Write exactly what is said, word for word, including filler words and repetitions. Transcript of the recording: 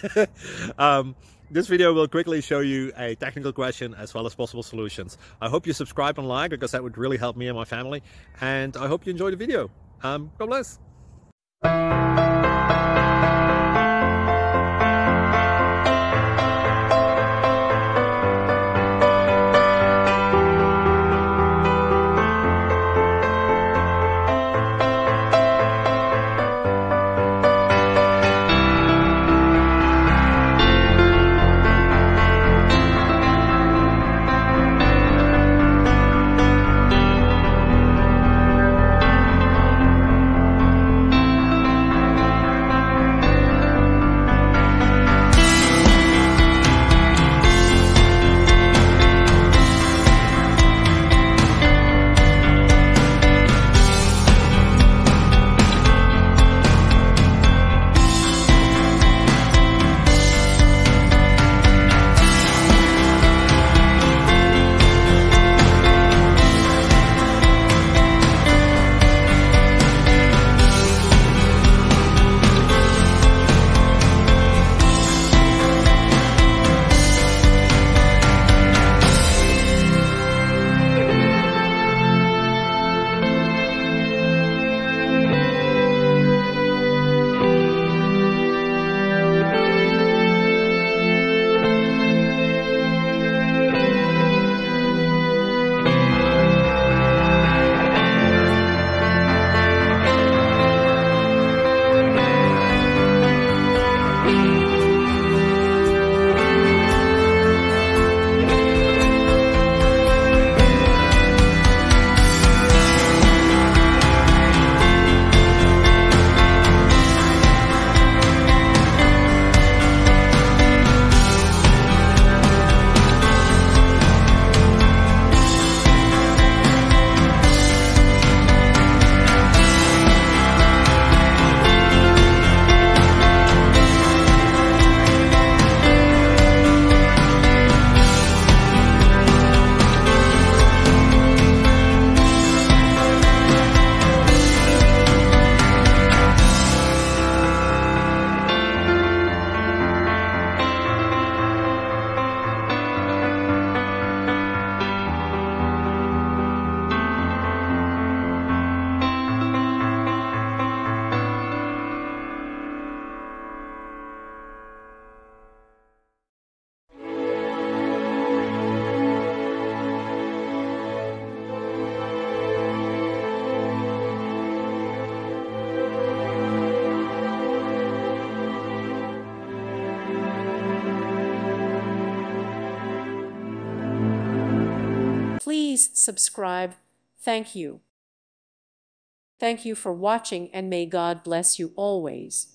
um, this video will quickly show you a technical question as well as possible solutions. I hope you subscribe and like, because that would really help me and my family. And I hope you enjoy the video. Um, God bless. Please subscribe. Thank you. Thank you for watching, and may God bless you always.